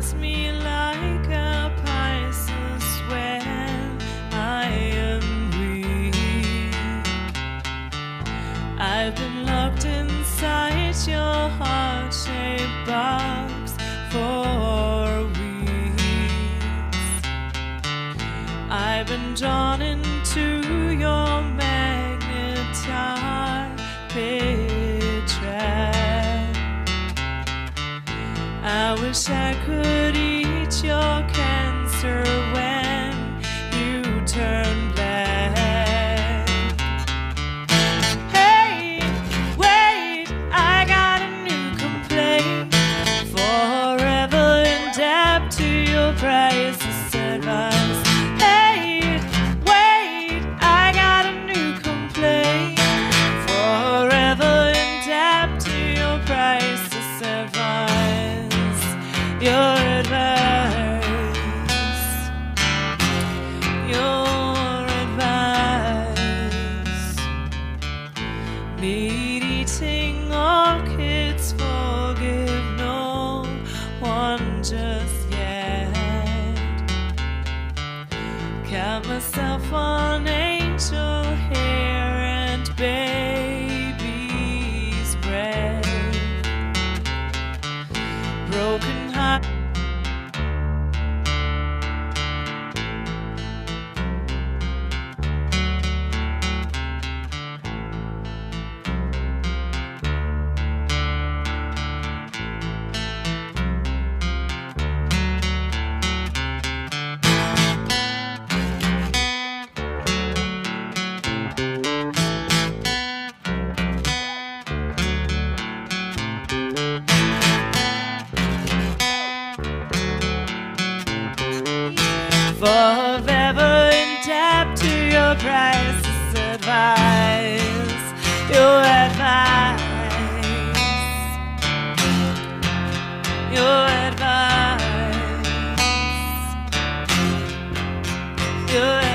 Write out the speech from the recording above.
treats me like a Pisces when I am weak. I've been locked inside your heart-shaped box for weeks. I've been drawn into your magnetized trap. I wish I could eat your cancer when you turn black. Hey, wait, I got a new complaint. Forever in debt to your priceless advice. Hey, wait, I got a new complaint. Forever in debt to your priceless advice. Your advice, your advice. Meat eating orchids, forgive no one just yet. Count myself on angel hair and baby's breath. Broken heart. Forever in debt to your priceless advice. Your advice, your advice, your advice.